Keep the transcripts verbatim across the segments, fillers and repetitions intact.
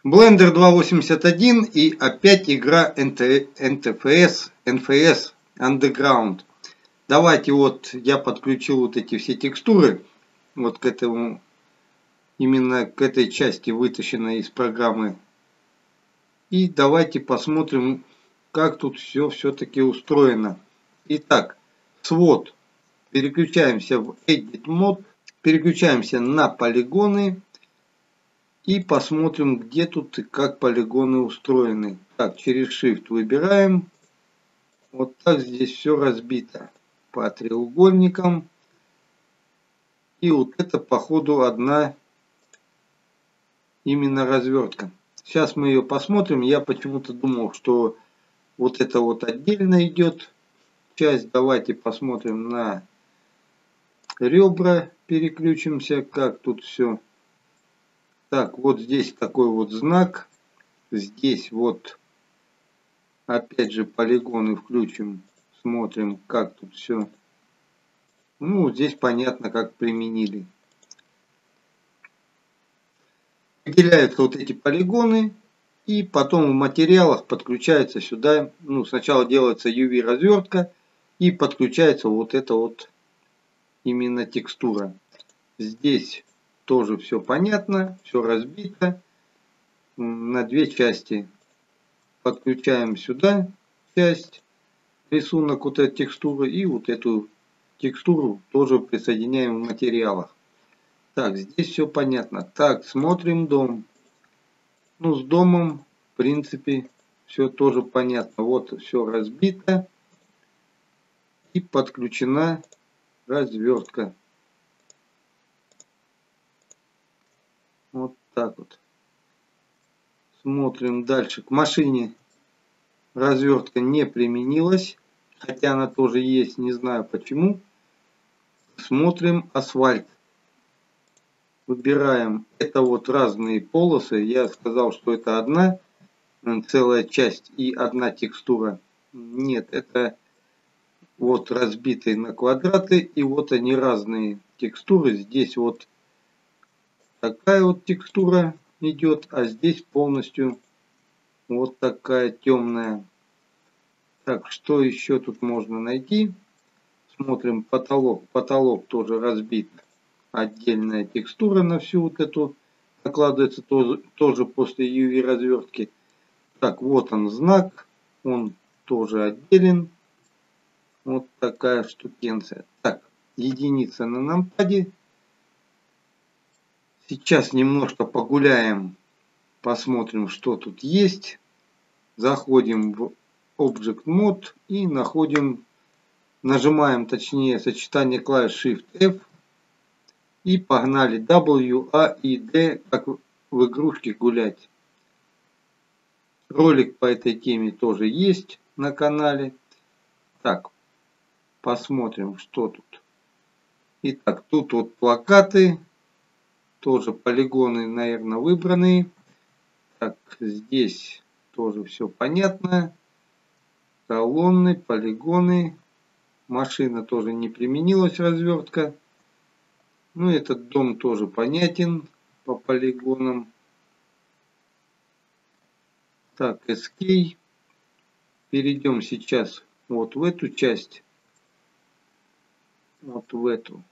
Blender два восемьдесят один и опять игра эн эф эс, эн эф эс Underground. Давайте вот я подключил вот эти все текстуры вот к этому, именно к этой части, вытащенной из программы. И давайте посмотрим, как тут все все-таки устроено. Итак, свод. Переключаемся в Edit Mode, переключаемся на полигоны. И посмотрим, где тут и как полигоны устроены. Так, через Shift выбираем. Вот так здесь все разбито по треугольникам. И вот это, походу, одна именно развертка. Сейчас мы ее посмотрим. Я почему-то думал, что вот это вот отдельно идет часть. Давайте посмотрим на ребра. Переключимся, как тут все. Так, вот здесь такой вот знак. Здесь вот опять же полигоны включим. Смотрим, как тут все. Ну, здесь понятно, как применили. Выделяются вот эти полигоны. И потом в материалах подключается сюда. Ну, сначала делается ю ви-развертка. И подключается вот эта вот именно текстура. Здесь тоже все понятно. Все разбито на две части. Подключаем сюда часть, рисунок вот этой текстуры, и вот эту текстуру тоже присоединяем в материалах. Так, здесь все понятно. Так, смотрим дом. Ну, с домом, в принципе, все тоже понятно. Вот все разбито и подключена развертка. Вот так вот. Смотрим дальше. К машине развертка не применилась, хотя она тоже есть, не знаю почему. Смотрим асфальт. Выбираем. Это вот разные полосы. Я сказал, что это одна целая часть и одна текстура. Нет, это вот разбитые на квадраты. И вот они разные текстуры. Здесь вот такая вот текстура идет, а здесь полностью вот такая темная. Так, что еще тут можно найти? Смотрим потолок. Потолок тоже разбит. Отдельная текстура на всю вот эту. Накладывается тоже, тоже после ю ви-развертки. Так, вот он знак. Он тоже отделен. Вот такая штукенция. Так, единица на нампаде. Сейчас немножко погуляем. Посмотрим, что тут есть. Заходим в Object Mode и находим, нажимаем точнее сочетание клавиш Shift-F. И погнали W, A и D, как в игрушке гулять. Ролик по этой теме тоже есть на канале. Так, посмотрим, что тут. Итак, тут вот плакаты. Тоже полигоны, наверное, выбранные. Так, здесь тоже все понятно. Колонны, полигоны. Машина тоже не применилась, развертка. Ну, этот дом тоже понятен по полигонам. Так, эс кей. Перейдем сейчас вот в эту часть. Вот в эту.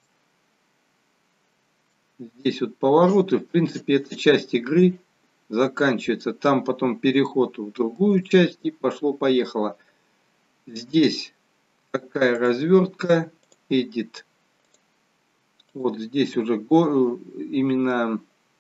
Здесь вот повороты. В принципе, эта часть игры заканчивается. Там потом переход в другую часть и пошло-поехало. Здесь такая развертка. Edit. Вот здесь уже именно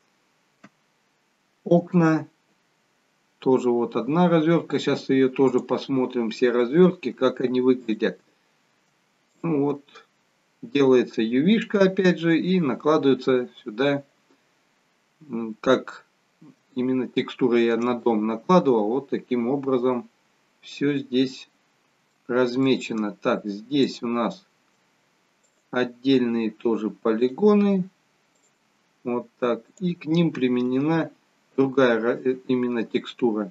окна. Тоже вот одна развертка. Сейчас ее тоже посмотрим. Все развертки, как они выглядят. Ну вот. Делается ю ви-шка опять же. И накладывается сюда. Как именно текстуры я на дом накладывал. Вот таким образом. Все здесь размечено. Так, здесь у нас отдельные тоже полигоны. Вот так. И к ним применена другая именно текстура.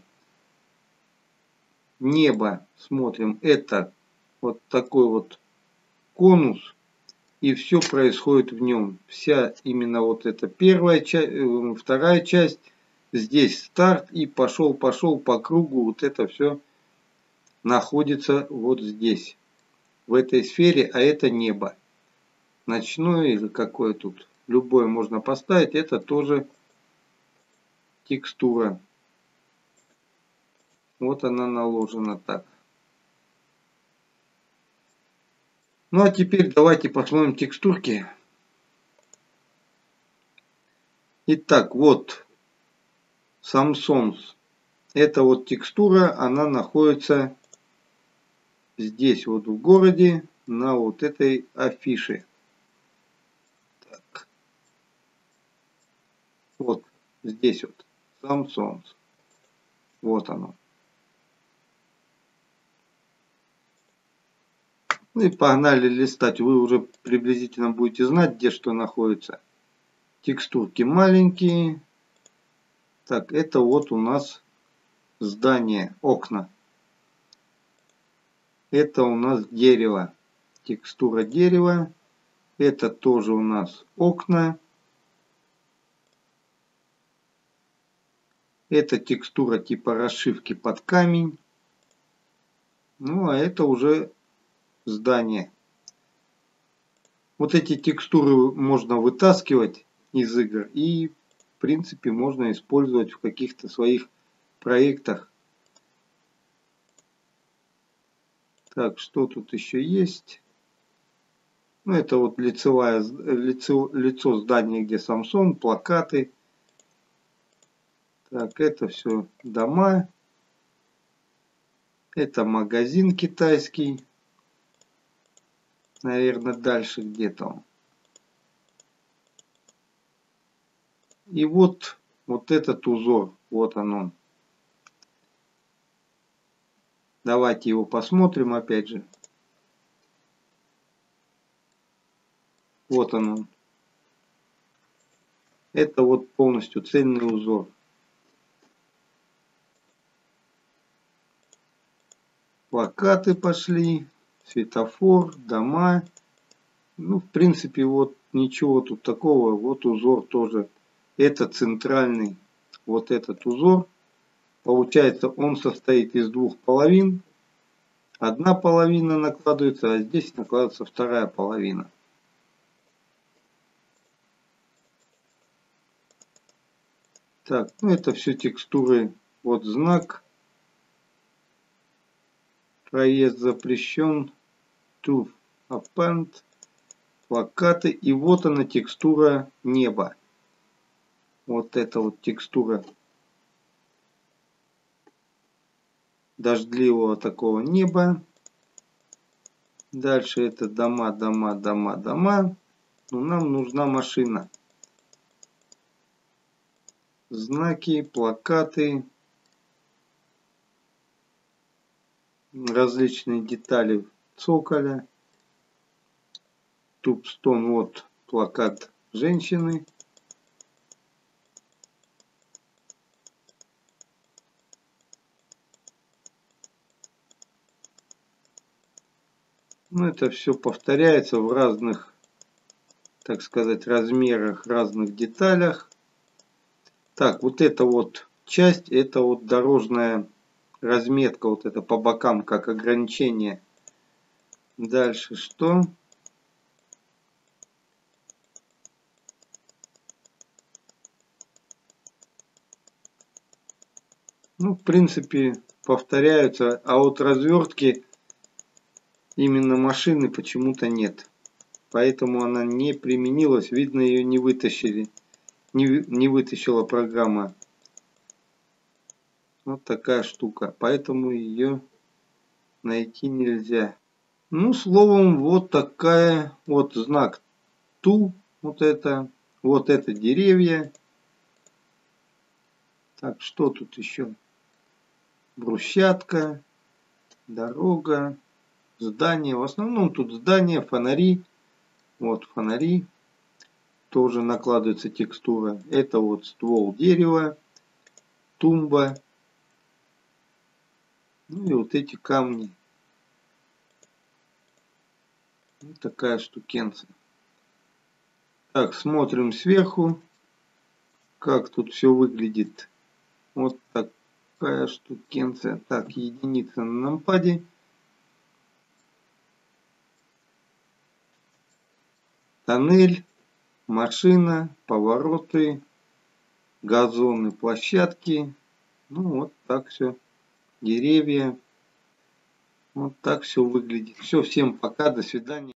Небо. Смотрим. Это вот такой вот конус. И все происходит в нем. Вся именно вот эта первая часть, вторая часть. здесь старт и пошел, пошел по кругу. Вот это все находится вот здесь, в этой сфере, а это небо. Ночное или какое тут, любое можно поставить, это тоже текстура. Вот она наложена так. Ну а теперь давайте посмотрим текстурки. Итак, вот Samsung. Это вот текстура, она находится здесь вот в городе, на вот этой афише. Так. Вот здесь вот Samsung. Вот оно. Ну и погнали листать. Вы уже приблизительно будете знать, где что находится. Текстурки маленькие. Так, это вот у нас здание, окна. Это у нас дерево. Текстура дерева. Это тоже у нас окна. Это текстура типа расшивки под камень. Ну а это уже здание. Вот эти текстуры можно вытаскивать из игр и в принципе можно использовать в каких-то своих проектах. Так, что тут еще есть? Ну, это вот лицевая, лицо, лицо здания, где Samsung, плакаты. Так, это все дома. Это магазин китайский. Наверное, дальше где-то он. И вот, вот этот узор. Вот он. Давайте его посмотрим опять же. Вот он. Это вот полностью цельный узор. Плакаты пошли, светофор, дома. Ну, в принципе, вот ничего тут такого. Вот узор тоже. Это центральный. Вот этот узор. Получается, он состоит из двух половин. Одна половина накладывается, а здесь накладывается вторая половина. Так, ну это все текстуры. Вот знак. Проезд запрещен. To append. Плакаты. И вот она текстура неба. Вот это вот текстура дождливого такого неба. Дальше это дома, дома, дома, дома. Но нам нужна машина. Знаки, плакаты. Различные детали цоколя. Тупстон, вот плакат женщины. Ну, это все повторяется в разных, так сказать, размерах, разных деталях. Так, вот эта вот часть, это вот дорожная разметка, вот это по бокам, как ограничение. Дальше что? Ну, в принципе, повторяются, а вот развертки именно машины почему-то нет. Поэтому она не применилась, видно, ее не вытащили, не, не вытащила программа. Вот такая штука, поэтому ее найти нельзя. Ну, словом, вот такая вот знак ту, вот это, вот это деревья. Так, что тут еще? Брусчатка, дорога, здание. В основном тут здания, фонари. Вот фонари. Тоже накладывается текстура. Это вот ствол дерева, тумба. Ну и вот эти камни. Вот такая штукенция. Так, смотрим сверху, как тут все выглядит. Вот такая штукенция. Так, единица на нампаде. Тоннель, машина, повороты, газоны, площадки. Ну вот так все. Деревья. Вот так все выглядит. Все, всем пока, до свидания.